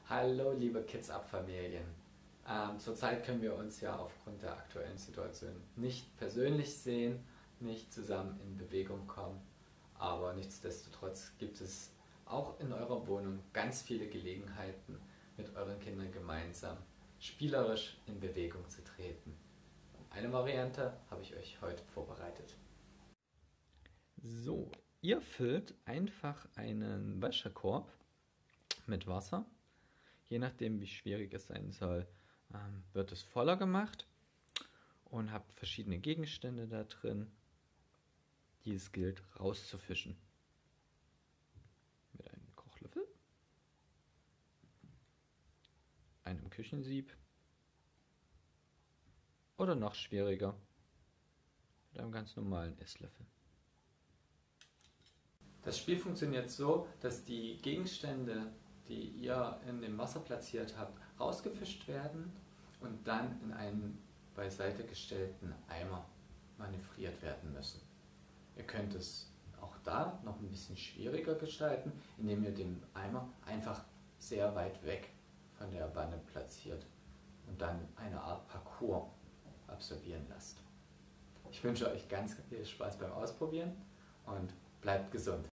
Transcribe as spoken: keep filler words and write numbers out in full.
Hallo liebe Kids-Up-Familien. Ähm, zurzeit können wir uns ja aufgrund der aktuellen Situation nicht persönlich sehen, nicht zusammen in Bewegung kommen, aber nichtsdestotrotz gibt es auch in eurer Wohnung ganz viele Gelegenheiten, mit euren Kindern gemeinsam spielerisch in Bewegung zu treten. Und eine Variante habe ich euch heute vorbereitet. So, ihr füllt einfach einen Wäschekorb mit Wasser. Je nachdem, wie schwierig es sein soll, ähm, wird es voller gemacht und habt verschiedene Gegenstände da drin, die es gilt rauszufischen. Mit einem Kochlöffel, einem Küchensieb oder noch schwieriger, mit einem ganz normalen Esslöffel. Das Spiel funktioniert so, dass die Gegenstände, die ihr in dem Wasser platziert habt, rausgefischt werden und dann in einen beiseite gestellten Eimer manövriert werden müssen. Ihr könnt es auch da noch ein bisschen schwieriger gestalten, indem ihr den Eimer einfach sehr weit weg von der Wanne platziert und dann eine Art Parcours absolvieren lasst. Ich wünsche euch ganz viel Spaß beim Ausprobieren und bleibt gesund.